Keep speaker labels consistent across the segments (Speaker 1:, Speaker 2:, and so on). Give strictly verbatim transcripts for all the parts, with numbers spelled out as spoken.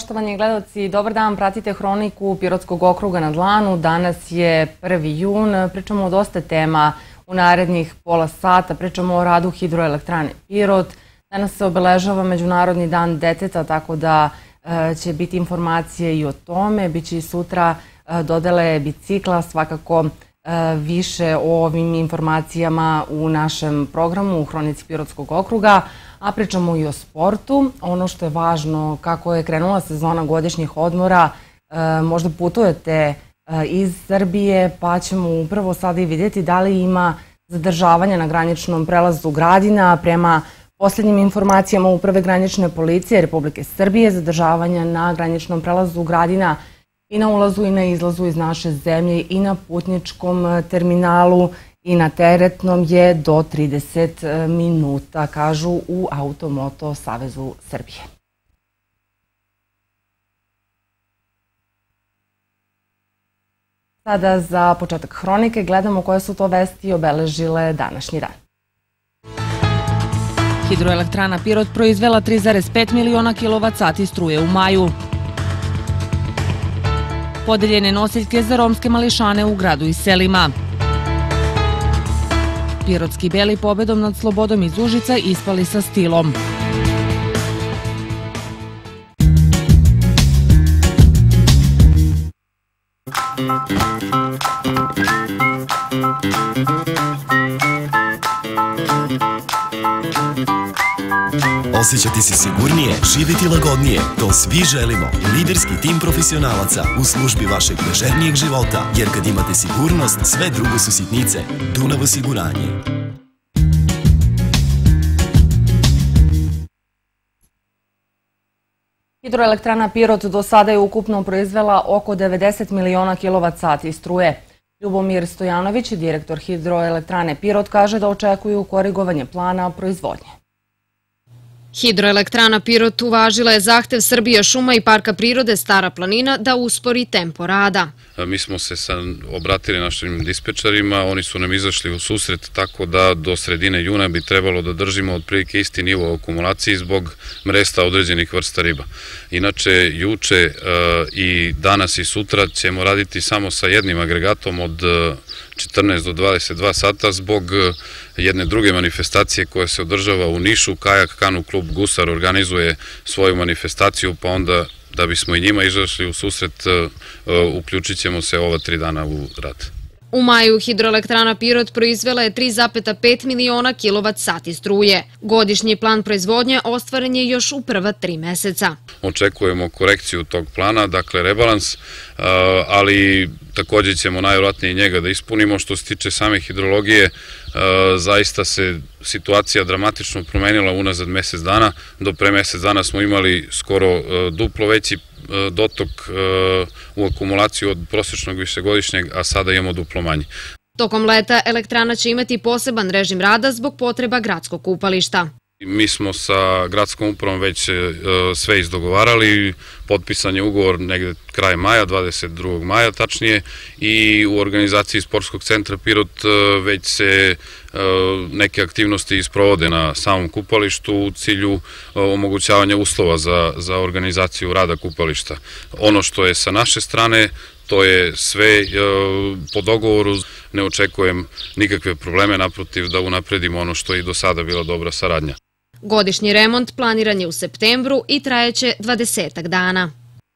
Speaker 1: Poštovani gledalci, dobar dan, pratite Hroniku Pirotskog okruga na dlanu. Danas je prvi jun, pričamo o dosta tema u narednih pola sata, pričamo o radu hidroelektrane Pirot. Danas se obeležava Međunarodni dan deteta, tako da će biti informacije i o tome. Biće i sutra dodele bicikla, svakako više o ovim informacijama u našem programu u Hronici Pirotskog okruga, a pričamo i o sportu. Ono što je važno, kako je krenula sezona godišnjih odmora, možda putujete iz Srbije, pa ćemo upravo sada i vidjeti da li ima zadržavanja na graničnom prelazu Gradina. Prema posljednjim informacijama Uprave granične policije Republike Srbije, zadržavanja na graničnom prelazu Gradina i na ulazu i na izlazu iz naše zemlje i na putničkom terminalu i na teretnom je do trideset minuta, kažu u Automoto Savezu Srbije. Sada za početak hronike gledamo koje su to vesti obeležile današnji dan.
Speaker 2: Hidroelektrana Pirot proizvela tri zarez pet miliona kilovat sati struje u maju. Podeljene nosiljke za romske mališane u gradu i selima. Pirotski beli pobedom nad Slobodom iz Užica ispali sa stilom.
Speaker 3: Osjećati se sigurnije, živjeti lagodnije, to svi želimo. Liderski tim profesionalaca u službi vašeg ležernijeg života, jer kad imate sigurnost, sve drugo su sitnice. Dunav osiguranje.
Speaker 1: Hidroelektrana Pirot do sada je ukupno proizvela oko devedeset miliona kilovat sati struje. Ljubomir Stojanović, direktor Hidroelektrane Pirot, kaže da očekuju korigovanje plana proizvodnje.
Speaker 4: Hidroelektrana Pirot uvažila je zahtev Srbija šuma i Parka prirode Stara planina da uspori tempo rada.
Speaker 5: Mi smo se obratili našim dispečarima, oni su nam izašli u susret, tako da do sredine juna bi trebalo da držimo otprilike isti nivo akumulacije zbog mresta određenih vrsta riba. Inače, juče i danas i sutra ćemo raditi samo sa jednim agregatom od četrnaest do dvadeset dva sata zbog jedne druge manifestacije koja se održava u Nišu. Kajak Kanu klub Gusar organizuje svoju manifestaciju, pa onda da bismo i njima izašli u susret, uključit ćemo se ova tri dana u rad.
Speaker 4: U maju hidroelektrana Pirot proizvela je tri zarez pet miliona kilovat sati struje. Godišnji plan proizvodnje ostvaren je još u prva tri meseca.
Speaker 5: Očekujemo korekciju tog plana, dakle rebalans, ali također ćemo najvjerojatnije njega da ispunimo. Što se tiče same hidrologije, zaista se situacija dramatično promenila unazad mesec dana. Do pre mesec dana smo imali skoro duplo veći dotok u akumulaciju od prosječnog višegodišnjeg, a sada imamo duplo manji.
Speaker 4: Tokom leta elektrana će imati poseban režim rada zbog potreba gradskog kupališta.
Speaker 5: Mi smo sa gradskom upravom već sve izdogovarali, potpisan je ugovor negde kraj maja, dvadeset drugog maja tačnije, i u organizaciji Sportskog centra Pirot već se neke aktivnosti isprovode na samom kupalištu u cilju omogućavanja uslova za organizaciju rada kupališta. Ono što je sa naše strane, to je sve po dogovoru, ne očekujem nikakve probleme, naprotiv da unapredimo ono što je i do sada bila dobra saradnja.
Speaker 4: Godišnji remont planiran je u septembru i trajeće dvadesetak dana.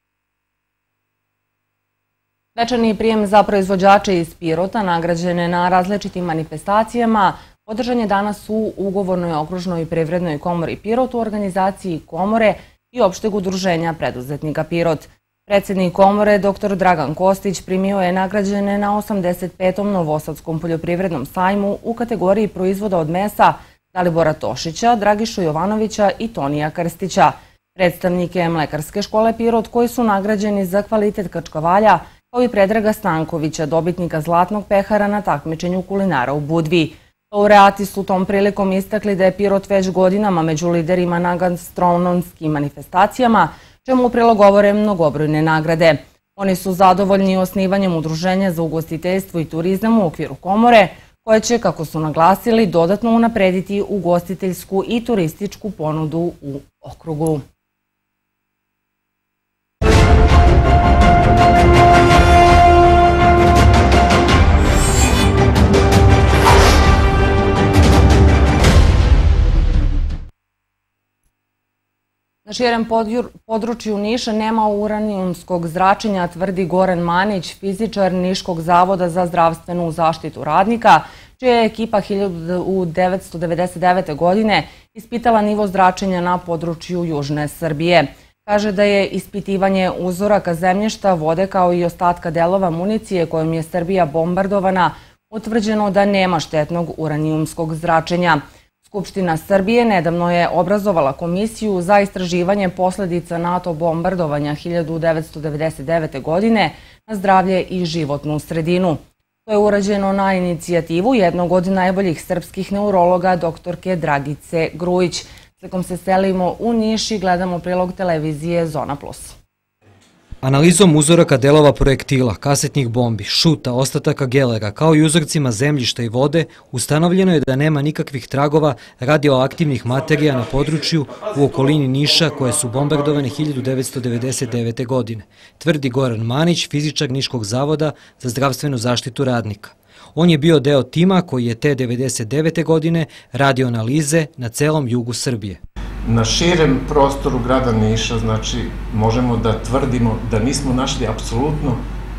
Speaker 1: Svečani prijem za proizvođače iz Pirota, nagrađene na različitim manifestacijama, održan je danas u Ugovornoj okružnoj privrednoj komori Pirot u organizaciji komore i opšteg udruženja preduzetnika Pirot. Predsjednik komore, doktor Dragan Kostić, primio je nagrađene na osamdeset petom Novosadskom poljoprivrednom sajmu u kategoriji proizvoda od mesa Dalibora Tošića, Dragišu Jovanovića i Tonija Krstića. Predstavnike Mlekarske škole Pirot koji su nagrađeni za kvalitet kačkavalja, kao i Predraga Stankovića, dobitnika Zlatnog pehara na takmičenju kulinara u Budvi. Laureati su tom prilikom istakli da je Pirot već godinama među liderima na gastronomskim manifestacijama, čemu u prilog govore mnogobrojne nagrade. Oni su zadovoljni osnivanjem udruženja za ugostiteljstvo i turizam u okviru komore, koje će, kako su naglasili, dodatno unaprediti ugostiteljsku i turističku ponudu u okrugu. Na širem području Niša nema uranijumskog zračenja, tvrdi Goran Manić, fizičar Niškog zavoda za zdravstvenu zaštitu radnika, čija je ekipa hiljadu devetsto devedeset devete. godine ispitala nivo zračenja na području Južne Srbije. Kaže da je ispitivanje uzoraka zemljišta, vode kao i ostatka delova municije kojom je Srbija bombardovana utvrđeno da nema štetnog uranijumskog zračenja. Skupština Srbije nedavno je obrazovala komisiju za istraživanje posledica NATO bombardovanja hiljadu devetsto devedeset devete. godine na zdravlje i životnu sredinu. To je urađeno na inicijativu jednog od najboljih srpskih neurologa, doktorke Dragice Grujić. Slikom se selimo u Niš i gledamo prilog televizije Zona plus.
Speaker 6: Analizom uzoraka delova projektila, kasetnih bombi, šuta, ostataka gelera, kao i uzorcima zemljišta i vode, ustanovljeno je da nema nikakvih tragova radioaktivnih materija na području u okolini Niša koje su bombardovane hiljadu devetsto devedeset devete. godine, tvrdi Goran Manić, fizičar Niškog zavoda za zdravstvenu zaštitu radnika. On je bio deo tima koji je te devedeset devete. godine radio analize na celom jugu Srbije.
Speaker 7: Na širem prostoru grada Niša, znači, možemo da tvrdimo da nismo našli apsolutno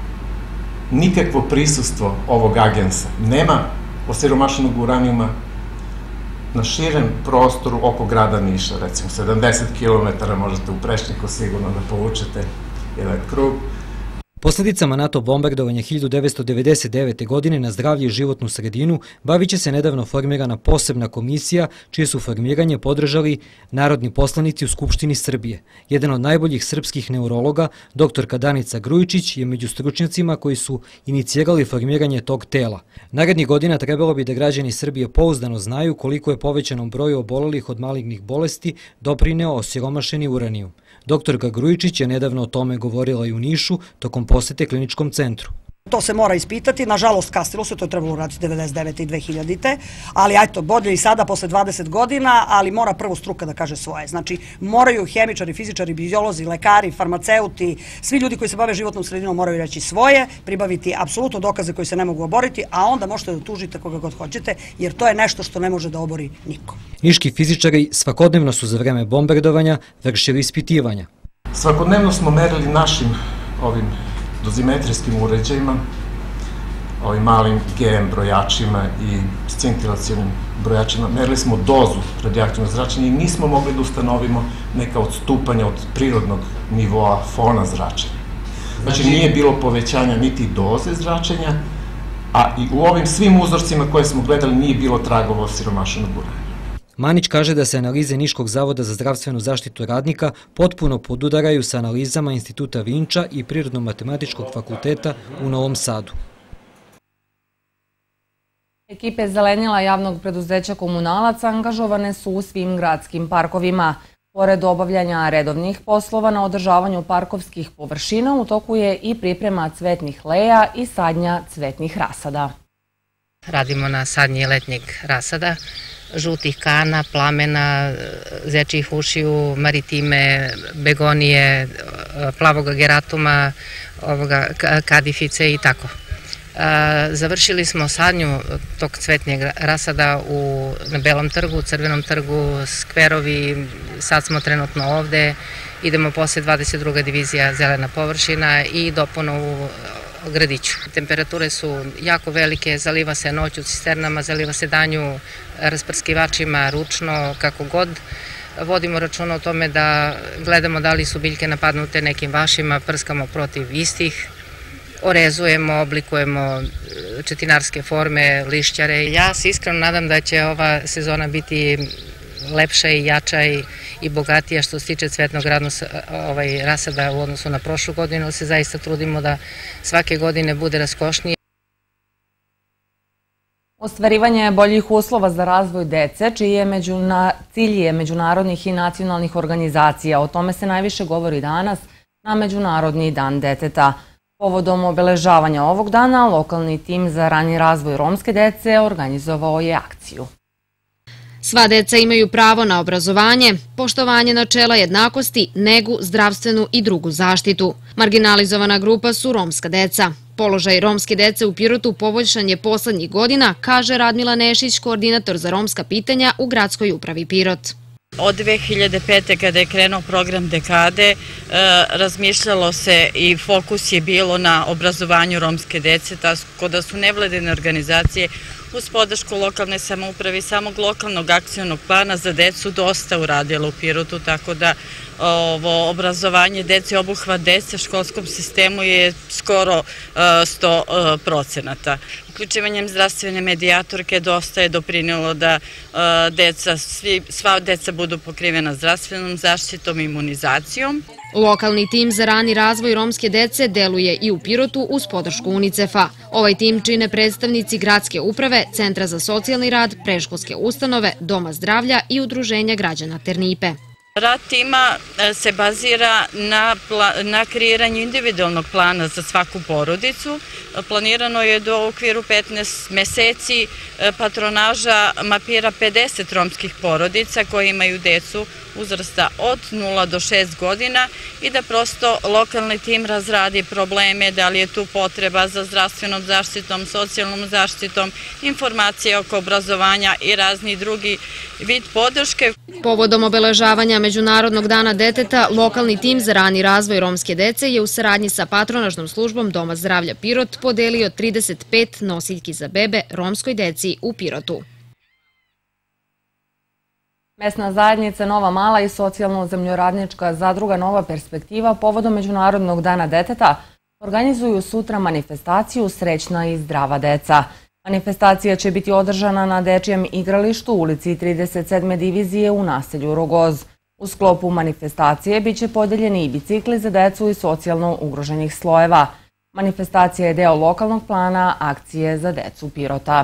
Speaker 7: nikakvo prisustvo ovog agensa. Nema osiromašenog uranijuma na širem prostoru oko grada Niša, recimo sedamdeset kilometara možete u Prešniku sigurno da povučete jedan krug.
Speaker 6: Posledicama NATO bombardovanja hiljadu devetsto devedeset devete. godine na zdravlje i životnu sredinu bavit će se nedavno formirana posebna komisija, čije su formiranje podržali narodni poslanici u Skupštini Srbije. Jedan od najboljih srpskih neurologa, doktorka Danica Grujičić, je među stručnjacima koji su inicirali formiranje tog tela. Narednih godina trebalo bi da građani Srbije pouzdano znaju koliko je povećanom broju obolelih od malignih bolesti doprineo osiromašeni uranijum. Doktorka Grujičić je nedavno o tome govorila i u Nišu tokom posete kliničkom centru.
Speaker 8: To se mora ispitati, nažalost kasnilo se, to je trebalo uraditi devedeset devete i dve hiljadite. ali ajto, bolje i sada posle dvadeset godina, ali mora prvo struka da kaže svoje. Znači, moraju hemičari, fizičari, biolozi, lekari, farmaceuti, svi ljudi koji se bave životnom sredinom moraju reći svoje, pribaviti apsolutno dokaze koji se ne mogu oboriti, a onda možete da tužite koga god hoćete, jer to je nešto što ne može da obori niko.
Speaker 6: Niški fizičari svakodnevno su za vreme bombardovanja vršili ispitivanja.
Speaker 7: Svakodnevno smo merili našim ovim dozimetrijskim uređajima, ovim malim G M brojačima i scintilacionim brojačima. Merili smo dozu radioaktivnog zračenja i nismo mogli da ustanovimo neka odstupanja od prirodnog nivoa fona zračenja. Znači nije bilo povećanja niti doze zračenja, a i u ovim svim uzorcima koje smo gledali nije bilo tragova osiromašenog uranijuma.
Speaker 6: Manić kaže da se analize Niškog zavoda za zdravstvenu zaštitu radnika potpuno podudaraju sa analizama Instituta Vinča i Prirodno-matematičkog fakulteta u Novom Sadu.
Speaker 1: Ekipe zelenila javnog preduzeća Komunalac angažovane su u svim gradskim parkovima. Pored obavljanja redovnih poslova na održavanju parkovskih površina, u toku je i priprema cvetnih leja i sadnja cvetnih rasada.
Speaker 9: Radimo na sadnji letnjeg rasada, žutih kana, plamena, zečijih ušiju, maritime, begonije, plavog geratuma, kadifice i tako. Završili smo sadnju tog cvetnjeg rasada na Belom trgu, Crvenom trgu, skverovi, sad smo trenutno ovde, idemo posle dvadeset druga divizija zelena površina i dopuna u gradiću. Temperature su jako velike, zaliva se noć u cisternama, zaliva se danju rasprskivačima, ručno, kako god. Vodimo računa o tome da gledamo da li su biljke napadnute nekim vašima, prskamo protiv istih, orezujemo, oblikujemo četinarske forme, lišćare. Ja se iskreno nadam da će ova sezona biti lepša i jača i bogatija što se tiče cvetnog rasada u odnosu na prošlu godinu, ali se zaista trudimo da svake godine bude raskošnije.
Speaker 1: Ostvarivanje boljih uslova za razvoj dece, čiji je cilj je međunarodnih i nacionalnih organizacija. O tome se najviše govori danas na Međunarodni dan deteta. Povodom obeležavanja ovog dana, lokalni tim za rani razvoj romske dece organizovao je akciju.
Speaker 4: Sva deca imaju pravo na obrazovanje, poštovanje načela jednakosti, negu, zdravstvenu i drugu zaštitu. Marginalizovana grupa su romska deca. Položaj romske dece u Pirotu poboljšan je poslednjih godina, kaže Radmila Nešić, koordinator za romska pitanja u Gradskoj upravi Pirot.
Speaker 10: Od dve hiljade pete. kada je krenuo program dekade, razmišljalo se i fokus je bilo na obrazovanju romske dece, tako da su nevladine organizacije uz podršku lokalne samouprave i samog lokalnog akcionog plana za decu dosta uradila u Pirotu, tako da ovo obrazovanje dece, obuhvat dece u školskom sistemu je skoro sto procenata. Uključivanjem zdravstvene medijatorke dosta je doprinjelo da deca, sva deca budu pokrivena zdravstvenom zaštitom i imunizacijom.
Speaker 4: Lokalni tim za rani razvoj romske dece deluje i u Pirotu uz podršku UNICEF-a. Ovaj tim čine predstavnici gradske uprave, Centra za socijalni rad, predškolske ustanove, Doma zdravlja i Udruženja građana Ternipe.
Speaker 10: Rad tima se bazira na, na kreiranju individualnog plana za svaku porodicu. Planirano je da u okviru petnaest meseci patronaža mapira pedeset romskih porodica koje imaju decu uzrasta od nula do šest godina i da prosto lokalni tim razradi probleme, da li je tu potreba za zdravstvenom zaštitom, socijalnom zaštitom, informacije oko obrazovanja i razni drugi vid podrške.
Speaker 4: Povodom obeležavanja Međunarodnog dana deteta, lokalni tim za rani razvoj romske dece je u saradnji sa patronažnom službom Doma zdravlja Pirot podelio trideset pet nosiljki za bebe romskoj deci u Pirotu.
Speaker 1: Mesna zajednica Nova Mala i socijalno-zemljoradnička zadruga Nova perspektiva povodom Međunarodnog dana deteta organizuju sutra manifestaciju Srećna i zdrava deca. Manifestacija će biti održana na dečijem igralištu u ulici trideset sedme divizije u naselju Rogoz. U sklopu manifestacije biće podeljeni i bicikli za decu i socijalno ugroženih slojeva. Manifestacija je deo lokalnog plana akcije za decu Pirota.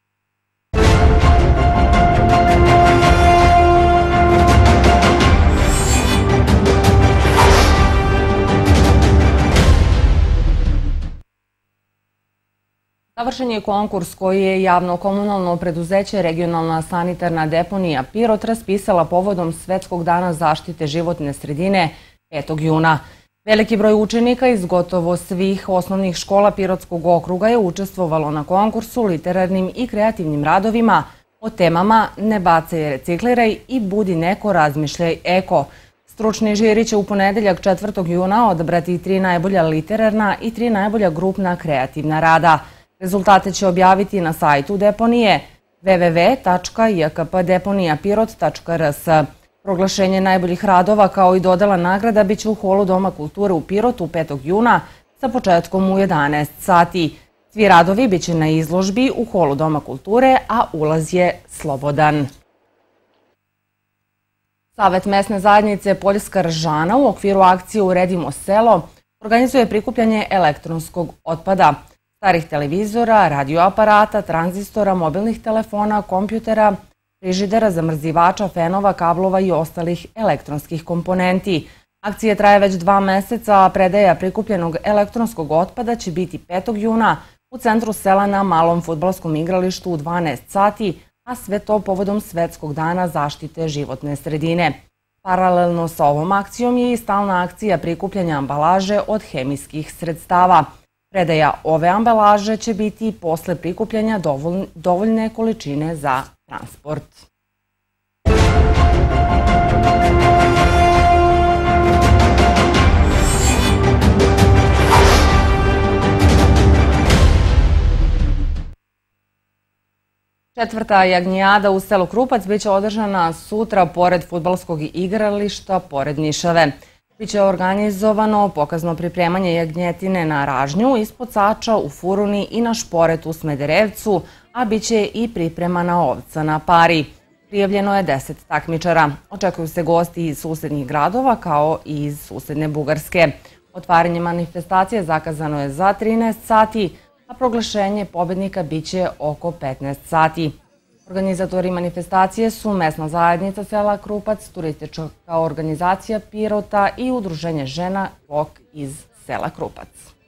Speaker 1: Završen je konkurs koji je javno komunalno preduzeće Regionalna sanitarna deponija Pirot raspisala povodom Svetskog dana zaštite životne sredine petog juna. Veliki broj učenika iz gotovo svih osnovnih škola Pirotskog okruga je učestvovalo na konkursu literarnim i kreativnim radovima o temama Ne bacaj, recikliraj i Budi neko, razmišljaj eko. Stručni žiri će u ponedeljak četvrtog juna odabrati tri najbolja literarna i tri najbolja grupna kreativna rada. Rezultate će objaviti na sajtu deponije w w w tačka j k p deponija pirot tačka r s. Proglašenje najboljih radova kao i dodela nagrada biće u holu Doma kulture u Pirotu petog juna sa početkom u jedanaest sati. Svi radovi biće na izložbi u holu Doma kulture, a ulaz je slobodan. Savet mesne zajednice Poljska Ržana u okviru akcije Uredimo selo organizuje prikupljanje elektronskog otpada, starih televizora, radioaparata, tranzistora, mobilnih telefona, kompjutera, frižidera, zamrzivača, fenova, kablova i ostalih elektronskih komponenti. Akcija traje već dva meseca, a predaja prikupljenog elektronskog otpada će biti petog juna u centru sela na malom fudbalskom igralištu u dvanaest sati, a sve to povodom Svetskog dana zaštite životne sredine. Paralelno sa ovom akcijom je i stalna akcija prikupljanja ambalaže od hemijskih sredstava. Predaja ove ambalaže će biti posle prikupljanja dovoljne količine za transport. Četvrta jagnjada u selu Krupac biće održana sutra pored fudbalskog igrališta pored Nišave. Biće organizovano pokazno pripremanje jagnjetine na ražnju, ispod sača, u furuni i na šporet u Smederevcu, a biće i pripremana ovca na pari. Prijavljeno je deset takmičara. Očekuju se gosti iz susednih gradova kao i iz susedne Bugarske. Otvaranje manifestacije zakazano je za trinaest sati, a proglašenje pobednika biće oko petnaest sati. Organizatori manifestacije su mesna zajednica sela Krupac, turistička organizacija Pirota i udruženje žena Bok iz sela Krupac.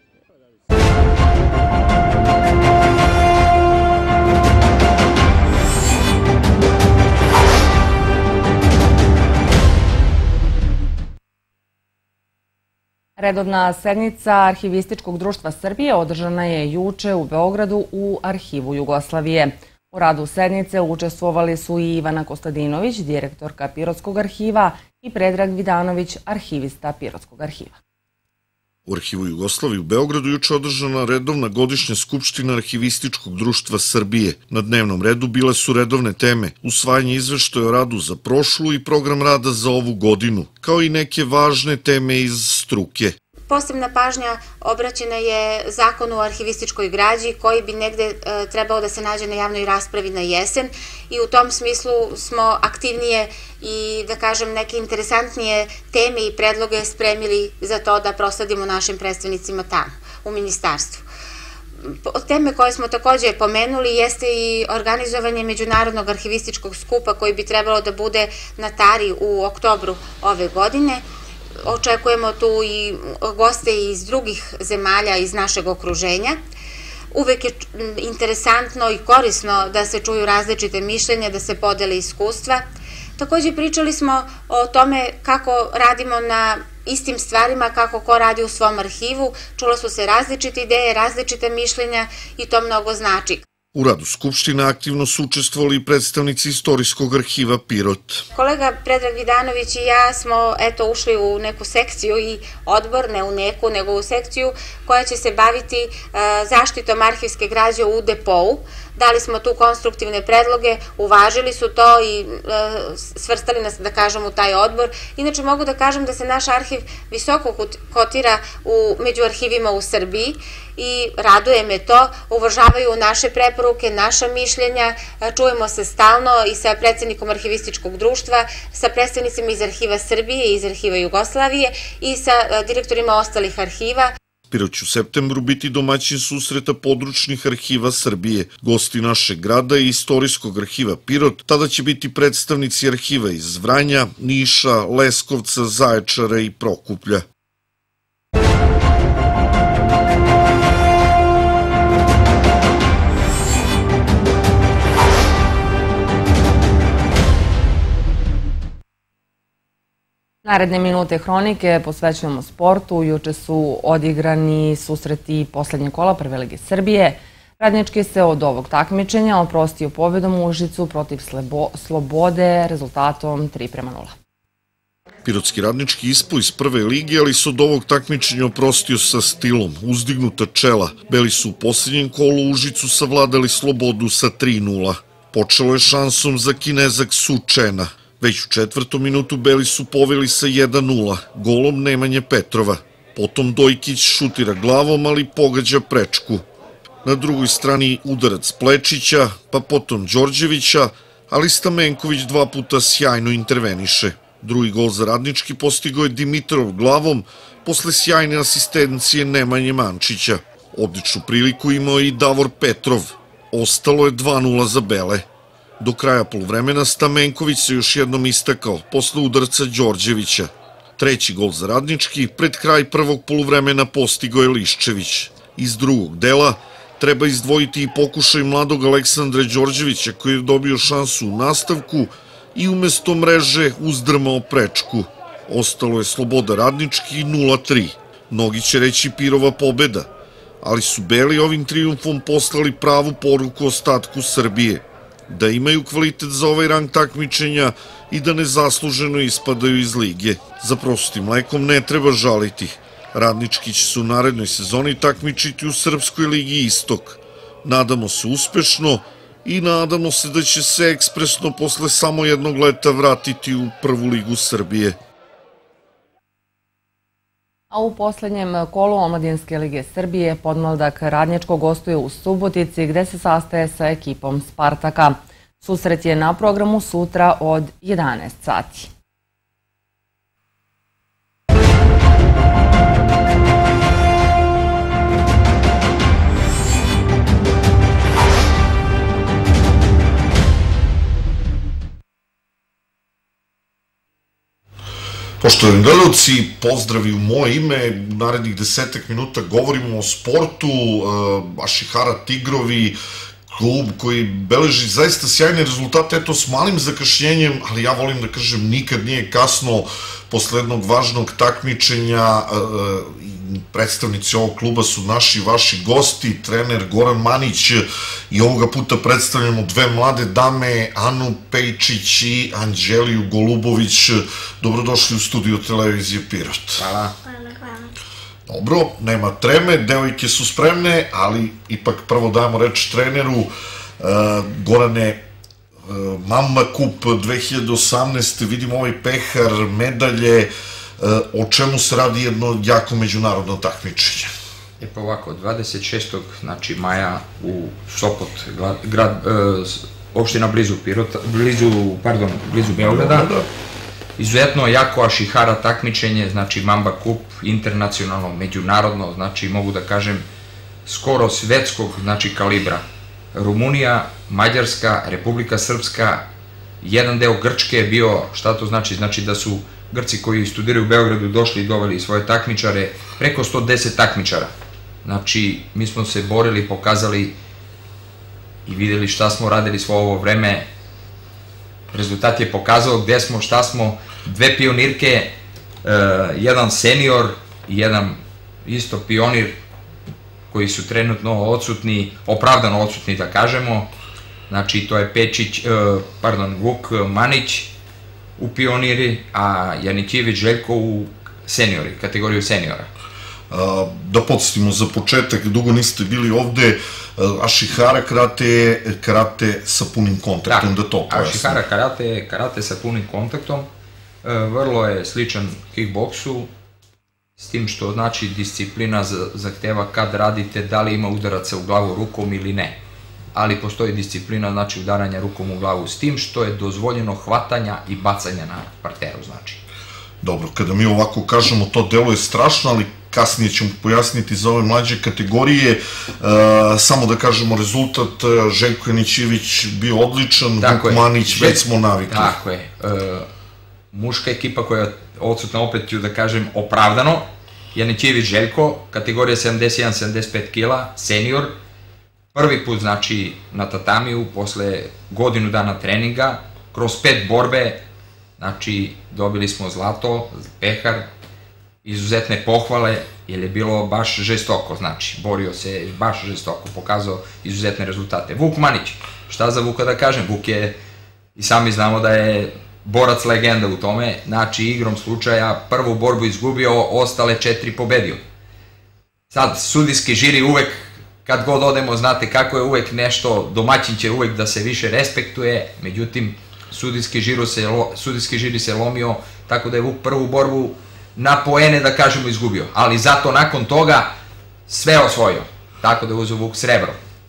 Speaker 1: Redovna sednica Arhivističkog društva Srbije održana je juče u Beogradu u Arhivu Jugoslavije. U radu sednice učestvovali su i Ivana Kostadinović, direktorka Pirotskog arhiva, i Predrag Vidanović, arhivista Pirotskog arhiva.
Speaker 11: U Arhivu Jugoslavije u Beogradu juče održana redovna godišnja skupština Arhivističkog društva Srbije. Na dnevnom redu bile su redovne teme, usvajanje izveštaja o radu za prošlu i program rada za ovu godinu, kao i neke važne teme iz struke.
Speaker 12: Posebna pažnja obraćena je Zakonu o arhivističkoj građi koji bi negde trebao da se nađe na javnoj raspravi na jesen i u tom smislu smo aktivnije i da kažem neke interesantnije teme i predloge spremili za to da prosledimo našim predstavnicima tamo u ministarstvu. Teme koje smo takođe pomenuli jeste i organizovanje Međunarodnog arhivističkog skupa koji bi trebalo da bude na Tari u oktobru ove godine. Očekujemo tu i goste iz drugih zemalja iz našeg okruženja. Uvek je interesantno i korisno da se čuju različite mišljenja, da se podele iskustva. Takođe pričali smo o tome kako radimo na istim stvarima, kako ko radi u svom arhivu. Čule su se različite ideje, različite mišljenja i to mnogo znači.
Speaker 11: U radu Skupštine aktivno su učestvovali i predstavnici Istorijskog arhiva Pirot.
Speaker 12: Kolega Predrag Vidanović i ja smo eto ušli u neku sekciju i odbor, ne u neku, nego u sekciju koja će se baviti zaštitom arhivske građe u depou. Dali smo tu konstruktivne predloge, uvažili su to i svrstali nas, da kažem, u taj odbor. Inače mogu da kažem da se naš arhiv visoko kotira među arhivima u Srbiji i raduje me to, uvažavaju naše preporuke, naša mišljenja, čujemo se stalno i sa predsednikom Arhivističkog društva, sa predstavnicima iz Arhiva Srbije i iz Arhiva Jugoslavije i sa direktorima ostalih arhiva.
Speaker 11: Pirot će u septembru biti domaćin susreta područnih arhiva Srbije. Gosti našeg grada i Istorijskog arhiva Pirot tada će biti predstavnici arhiva iz Vranja, Niša, Leskovca, Zaječara i Prokuplja.
Speaker 1: Naredne minute hronike posvećujemo sportu. Juče su odigrani susreti poslednje kola Prve lige Srbije. Radnički se od ovog takmičenja oprostio pobedom u Užicu protiv Slobode rezultatom tri prema nula.
Speaker 11: Pirotski Radnički ispao iz Prve lige, ali se od ovog takmičenja oprostio sa stilom, uzdignuta čela. Beli su u poslednjem kolu u Užicu savladali Slobodu sa tri nula. Počelo je šansom za Kinezak Sučena. Već u četvrtom minutu Beli su poveli sa jedan nula, golom Nemanje Petrova. Potom Dojkić šutira glavom, ali pogađa prečku. Na drugoj strani udarac Plečića, pa potom Đorđevića, ali Stamenković dva puta sjajno interveniše. Drugi gol za Radnički postigao je Dimitrov glavom posle sjajne asistencije Nemanje Mančića. Odličnu priliku imao i Davor Petrov. Ostalo je dva nula za Bele. Do kraja poluvremena Stamenković se još jednom istakao posle udarca Đorđevića. Treći gol za Radnički pred kraj prvog poluvremena postigao je Liščević. Iz drugog dela treba izdvojiti i pokušaj mladog Aleksandra Đorđevića koji je dobio šansu u nastavku i umesto mreže uzdrmao prečku. Ostalo je Sloboda Radnički nula tri. Mnogi će reći Pirova pobeda, ali su Beli ovim trijumfom poslali pravu poruku ostatku Srbije. Da imaju kvalitet za ovaj rang takmičenja i da nezasluženo ispadaju iz lige. Za prostim mlekom ne treba žaliti. Radnički će se u narednoj sezoni takmičiti u Srpskoj ligi Istok. Nadamo se uspešno i nadamo se da će se ekspresno posle samo jednog leta vratiti u Prvu ligu Srbije.
Speaker 1: A u poslednjem kolu Omladinske lige Srbije podmladak Radničko gostuje u Subotici gde se sastaje sa ekipom Spartaka. Susret je na programu sutra od jedanaest sati.
Speaker 11: Poštovani gledalci, pozdravi u moje ime. U narednih desetak minuta govorimo o sportu. Ašihara Tigrovi, klub koji beleži zaista sjajne rezultate, eto s malim zakašnjenjem, ali ja volim da kažem nikad nije kasno posle jednog važnog takmičenja. predstavnici ovog kluba su naši vaši gosti, trener Goran Manić, i ovoga puta predstavljamo dve mlade dame, Anu Pejčić i Anđeliju Golubović. Dobrodošli u studio televizije Pirot.
Speaker 13: Hvala.
Speaker 11: Dobro, nema treme, devojke su spremne, ali ipak prvo dajemo reč treneru. Gorane, Mamba Kup dve hiljade osamnaeste, vidimo ovaj pehar, medalje, o čemu se radi jedno jako međunarodno takmičenje?
Speaker 13: E pa ovako, dvadeset šestog maja u Sopot, opština blizu Pirota, blizu, pardon, blizu Beograda, izuzetno jako Ašihara takmičenje, znači Mamba Kup, internacionalno, međunarodno, znači mogu da kažem skoro svetskog, znači kalibra. Rumunija, Mađarska, Republika Srpska, jedan deo Grčke je bio, šta to znači? Znači da su Grci koji studiraju u Beogradu došli i doveli svoje takmičare, preko sto deset takmičara. Znači, mi smo se borili, pokazali i videli šta smo radili svo ovo vreme. Rezultat je pokazao gde smo, šta smo, dve pionirke, jedan senior i jedan isto pionir koji su trenutno odsutni, opravdano odsutni da kažemo. Znači, to je Pečić, pardon, Vuk Manić u pioniri, a Janićević Željko u seniori, kategoriju seniora.
Speaker 11: Da podsjetimo za početak, dugo niste bili ovde, Ašihara karate je karate sa punim kontaktom, da to pojasnimo.
Speaker 13: Ašihara karate je karate sa punim kontaktom, vrlo je sličan kickboksu, s tim što znači disciplina zahteva kad radite, da li ima udaraca u glavu rukom ili ne. Ali postoji disciplina, znači udaranja rukom u glavu, s tim što je dozvoljeno hvatanja i bacanja na parteru, znači.
Speaker 11: Dobro, kada mi ovako kažemo, to deluje strašno, ali kasnije ćemo pojasniti za ove mlađe kategorije. Samo da kažemo rezultat, Željko Janićević bio odličan, Vuk Manić, već smo navikli.
Speaker 13: Tako je. Muška ekipa koja je odsutna, opet ću da kažem, opravdano. Janićević Željko, kategorija sedamdeset jedan sedamdeset pet kila, senior. Prvi put, znači, na tatamiju, posle godinu dana treninga, kroz pet borbe, znači, dobili smo zlato, pehar, izuzetne pohvale, jer je bilo baš žestoko, znači, borio se baš žestoko, pokazao izuzetne rezultate. Vuk Manić, šta za Vuka da kažem, Vuk je, i sami znamo da je borac legenda u tome, znači, igrom slučaja, prvu borbu izgubio, ostale četiri pobedio. Sad, sudijski žiri uvek, kad god odemo, znate kako je uvek nešto, domaćin će uvek da se više respektuje, međutim, sudijski žiri se lomio, tako da je Vuk prvu borbu na poene, da kažemo, izgubio. Ali zato nakon toga sve osvojio, tako da je uzeo Vuk srebro.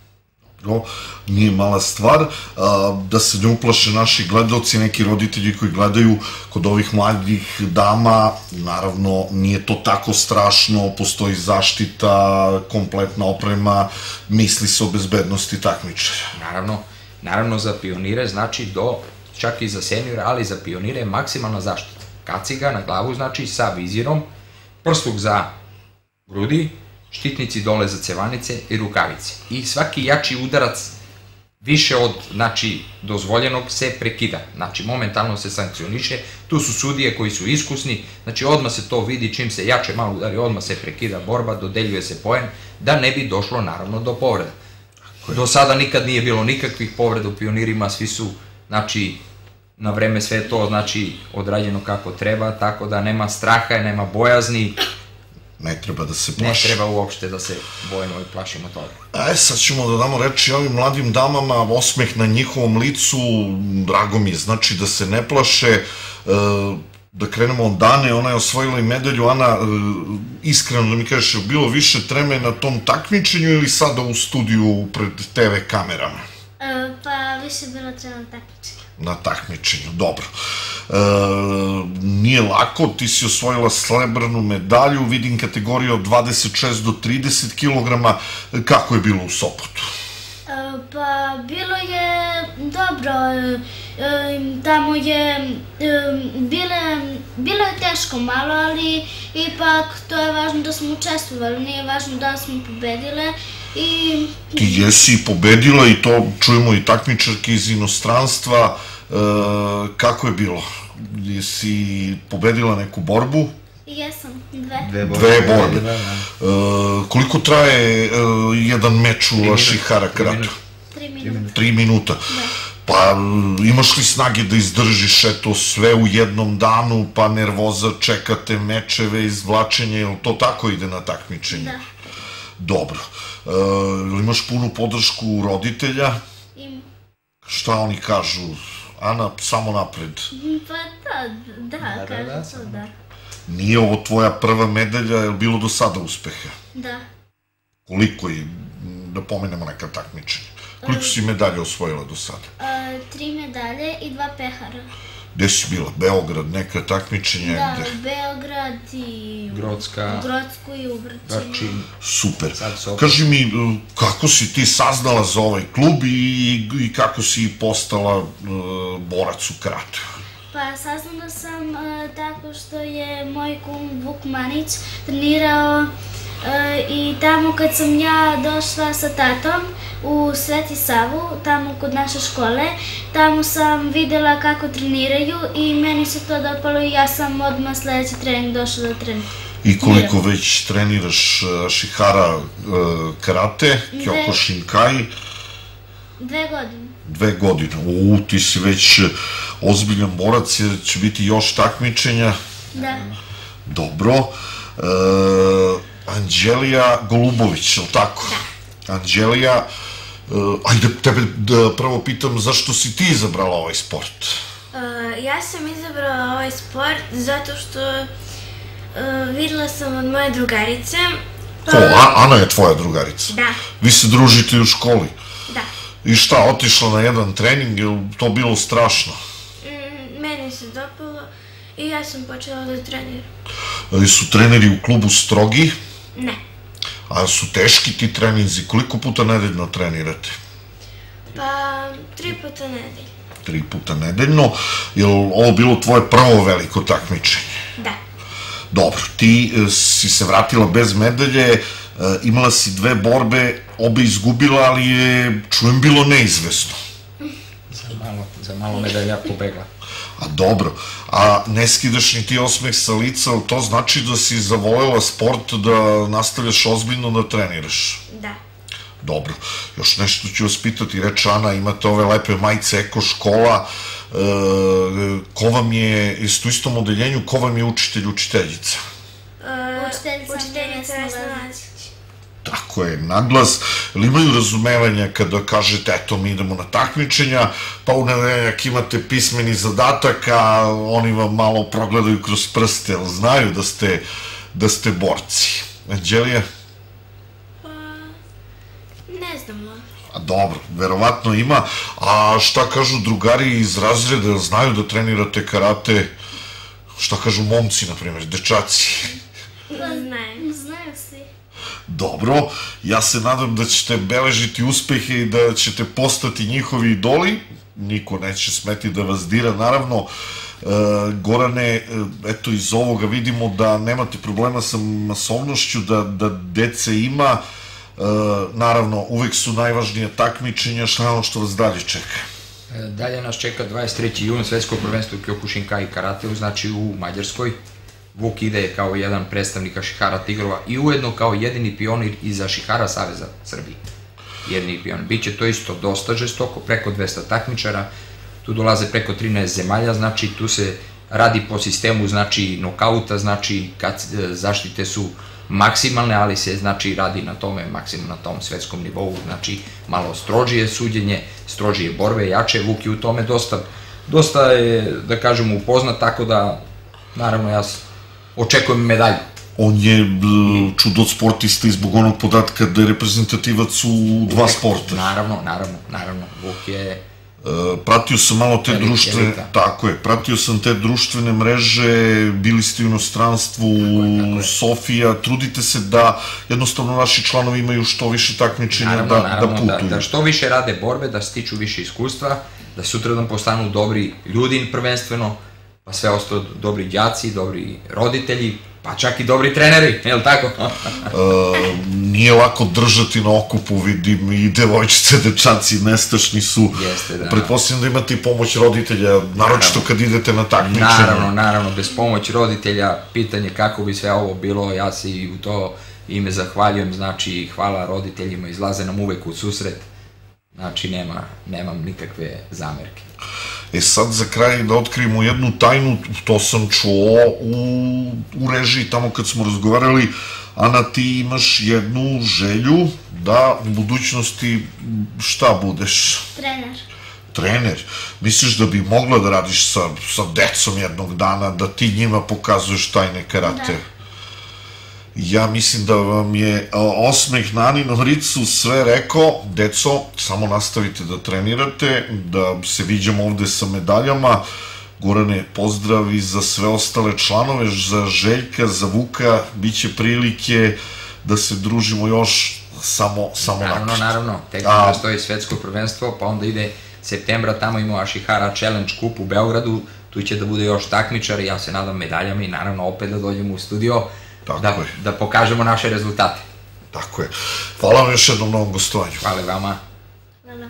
Speaker 11: Nije mala stvar, da se ne uplaše naši gledalci, neki roditelji koji gledaju kod ovih mladih dama, naravno nije to tako strašno, postoji zaštita, kompletna oprema, misli se o bezbednosti takmičara.
Speaker 13: Naravno, naravno za pionire, znači do, čak i za seniore, ali za pionire je maksimalna zaštita. Kaciga na glavu, znači sa vizirom, prsluk za grudi, štitnici dole za cevanice i rukavice. I svaki jači udarac više od, znači, dozvoljenog se prekida. Znači, momentalno se sankcioniše. Tu su sudije koji su iskusni, znači, odmah se to vidi, čim se jače malo udari, odmah se prekida borba, dodeljuje se poen, da ne bi došlo, naravno, do povreda. Do sada nikad nije bilo nikakvih povreda u pionirima, svi su, znači, na vreme sve to, znači, odrađeno kako treba, tako da nema straha, nema bojazni.
Speaker 11: Ne treba da se plaši.
Speaker 13: Ne treba uopšte da se bojimo i plašimo toga.
Speaker 11: E, sad ćemo da damo reči ovim mladim damama, osmeh na njihovom licu, drago mi je, znači da se ne plaše. Da krenemo od Ane, ona je osvojila i medalju. Ana, iskreno da mi kažeš, je bilo više treme na tom takmičenju ili sada u studiju pred te ve kamerama?
Speaker 14: Pa više bilo treme na takmičenju.
Speaker 11: Na takmičenju, dobro. Nije lako, ti si osvojila srebrnu medalju, vidim kategoriju od dvadeset šest do trideset kilograma, kako je bilo u Sopotu?
Speaker 14: Pa bilo je dobro, tamo je, bilo je teško malo, ali ipak to je važno da smo učestvovali, nije važno da smo pobedile.
Speaker 11: Ti jesi pobedila i to čujemo i takmičarke iz inostranstva, kako je bilo? Jesi pobedila neku borbu?
Speaker 14: Jesam, dve.
Speaker 11: Dve borbe. Koliko traje jedan meč u Ashihara karatu?
Speaker 14: Tri minuta.
Speaker 11: Tri minuta. Pa imaš li snage da izdržiš eto sve u jednom danu, pa nervoza, čekate mečeve, izvlačenje, ili to tako ide na takmičenje?
Speaker 14: Da.
Speaker 11: Dobro. Imaš punu podršku roditelja?
Speaker 14: Imam.
Speaker 11: Šta oni kažu? Ana, samo napred.
Speaker 14: Pa da, da, kažu to da.
Speaker 11: Nije ovo tvoja prva medalja, je li bilo do sada uspeha?
Speaker 14: Da.
Speaker 11: Koliko je, da pomenemo neka takmičenja? Koliko si medalja osvojila do sada?
Speaker 14: Tri medalje i dva pehara.
Speaker 11: Gde si bila? Beograd, neka takmičenja?
Speaker 14: Da, Beograd i...
Speaker 13: Grocka.
Speaker 14: Grocku i u Vrčinu.
Speaker 11: Super. Kaži mi, kako si ti saznala za ovaj klub i kako si postala borac u karate?
Speaker 14: Pa saznala sam tako što je moj kum Vuk Manić trenirao i tamo kad sam ja došla sa tatom u Sveti Savu, tamo kod naše škole, tamo sam videla kako treniraju i meni se to dopalo i ja sam odmah sledeći trening došla da treniram.
Speaker 11: I koliko već treniraš Ashihara karate, Kyokushinkai?
Speaker 14: Dve godine.
Speaker 11: Dve godine. U, ti si već ozbiljan borac jer će biti još takmičenja.
Speaker 14: Da.
Speaker 11: Dobro. Anđelija Golubović, je li tako? Da. Anđelija, ajde tebe da prvo pitam zašto si ti izabrala ovaj sport?
Speaker 15: Ja sam izabrala ovaj sport zato što videla sam od moje drugarice.
Speaker 11: Ko, Ana je tvoja drugarica?
Speaker 15: Da.
Speaker 11: Vi se družite u školi?
Speaker 15: Da.
Speaker 11: I šta, otišla na jedan trening, je li to bilo strašno?
Speaker 15: Meni se dopalo i ja sam počela da treniram.
Speaker 11: Ali su treneri u klubu strogi?
Speaker 15: Ne.
Speaker 11: A su teški ti treninzi? Koliko puta nedeljno trenirate?
Speaker 15: Pa, tri puta nedeljno.
Speaker 11: Tri puta nedeljno. Je li ovo bilo tvoje prvo veliko takmičenje?
Speaker 15: Da.
Speaker 11: Dobro, ti si se vratila bez medalje, imala si dve borbe, obe izgubila, ali je, čujem, bilo neizvesno.
Speaker 13: Za malo medalja pobegla.
Speaker 11: A dobro, a ne skidaš ni ti osmeh sa lica, ali to znači da si zavoljela sport, da nastavljaš ozbiljno da treniraš?
Speaker 15: Da.
Speaker 11: Dobro, još nešto ću vas pitati, reče Ana, imate ove lepe majice Eko škola, ko vam je, jeste u istom odeljenju, ko vam je učitelj, učiteljica?
Speaker 15: Učiteljica Vesna Lazić.
Speaker 11: Tako je, naglas, ili imaju razumevanja kada kažete, eto, mi idemo na takmičenja, pa u nedeljak imate pismeni zadatak, a oni vam malo progledaju kroz prste, ali znaju da ste, da ste borci. Anđelija?
Speaker 15: Pa, ne znam.
Speaker 11: A dobro, verovatno ima, a šta kažu drugari iz razreda, znaju da trenirate karate, šta kažu momci, na primjer, dečaci?
Speaker 15: Pa znaju,
Speaker 14: znaju svi.
Speaker 11: Dobro, ja se nadam da ćete beležiti uspehe i da ćete postati njihovi idoli, niko neće smeti da vas dira, naravno. Gorane, eto iz ovoga vidimo da nemate problema sa masovnošću, da dece ima, naravno uvek su najvažnije takmičenja, šta je ono što vas dalje čeka?
Speaker 13: Dalje nas čeka dvadeset treći jun svetsko prvenstvo Kyokushinkai karateu, znači u Mađarskoj. Vuk ide kao jedan predstavnik Ashihara Tigrova i ujedno kao jedini pionir iz Ashihara Saveza Srbije. Jedini pionir. Biće to isto dosta žestoko, preko dvesta takmičara, tu dolaze preko trinaest zemalja, znači tu se radi po sistemu, znači nokauta, znači kad zaštite su maksimalne, ali se znači radi na tome, maksimalno na tom svetskom nivou, znači malo strožije suđenje, strožije borbe, jače. Vuk je u tome dosta, dosta je, da kažemo, upoznat, tako da, naravno, ja očekujem medalju.
Speaker 11: On je čudot sportista i zbog onog podatka da je reprezentativac u dva sporta.
Speaker 13: Naravno, naravno, naravno. Vuk je...
Speaker 11: Pratio sam malo te društvene, tako je, pratio sam te društvene mreže, bili ste u inostranstvu, Sofija, trudite se da jednostavno naši članovi imaju što više takmičenja da putuju.
Speaker 13: Da što više rade borbe, da stiču više iskustva, da sutradan postanu dobri ljudi prvenstveno, pa sve ostalo dobri đaci, dobri roditelji, Pa čak i dobri treneri, je li tako?
Speaker 11: Nije lako držati na okupu, vidim i devojčice, dečaci nestašni su.
Speaker 13: Jeste, da.
Speaker 11: Pretpostavljam da imate i pomoć roditelja, naročito kad idete na takmičenje.
Speaker 13: Naravno, naravno, bez pomoći roditelja, pitanje kako bi sve ovo bilo, ja se i u to ime zahvaljujem, znači hvala roditeljima, izlaze nam uvek u susret, znači nema, nemam nikakve zamerke.
Speaker 11: E sad za kraj da otkrijemo jednu tajnu, to sam čuo u, u režiji tamo kad smo razgovarali. Ana, ti imaš jednu želju da u budućnosti šta budeš?
Speaker 14: Trener.
Speaker 11: Trener. Misliš da bi mogla da radiš sa, sa decom jednog dana, da ti njima pokazuješ tajne karate?
Speaker 14: Da.
Speaker 11: Ja mislim da vam je osmeh na Aninom licu sve rekao. Deco, samo nastavite da trenirate, da se viđamo ovde sa medaljama. Gorane, pozdrav i za sve ostale članove, za Željka, za Vuka, bit će prilike da se družimo još samo napred.
Speaker 13: Naravno, naravno, tek da stoji svetsko prvenstvo, pa onda ide septembra, tamo ima Ashihara Challenge Cup u Beogradu, tu će da bude još takmičari, ja se nadam medaljama i naravno opet da dođemo u studio, da pokažemo naše rezultate.
Speaker 11: Tako je. Hvala vam još jednom na ovom gostovanju.
Speaker 13: Hvala i vama.
Speaker 14: Hvala.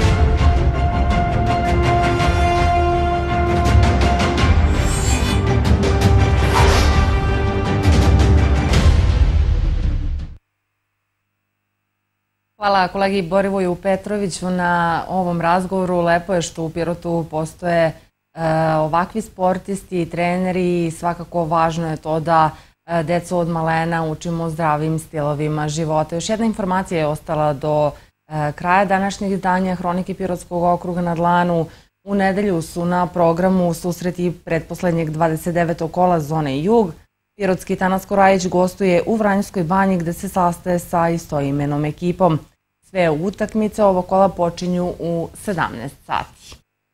Speaker 1: Hvala kolegi Borivoju Petroviću na ovom razgovoru. Lepo je što u Pirotu postoje ovakvi sportisti i treneri i svakako važno je to da decu od malena učimo zdravim stilovima života. Još jedna informacija je ostala do kraja današnjeg izdanja Hronike Pirotskog okruga na dlanu. U nedelju su na programu susreti pretposlednjeg dvadeset devetog kola zone Jug. Pirotski Tanasko Rajić gostuje u Vranjskoj banji gde se sastaje sa istoimenom ekipom. Sve utakmice ovog kola počinju u sedamnaest sati.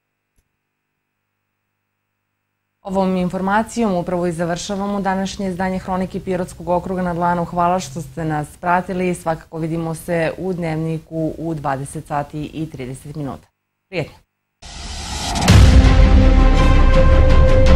Speaker 1: Ovom informacijom upravo i završavamo današnje izdanje Hronike Pirotskog okruga na dlanu. Hvala što ste nas pratili. Svakako vidimo se u Dnevniku u dvadeset sati i trideset minuta. Prijetno!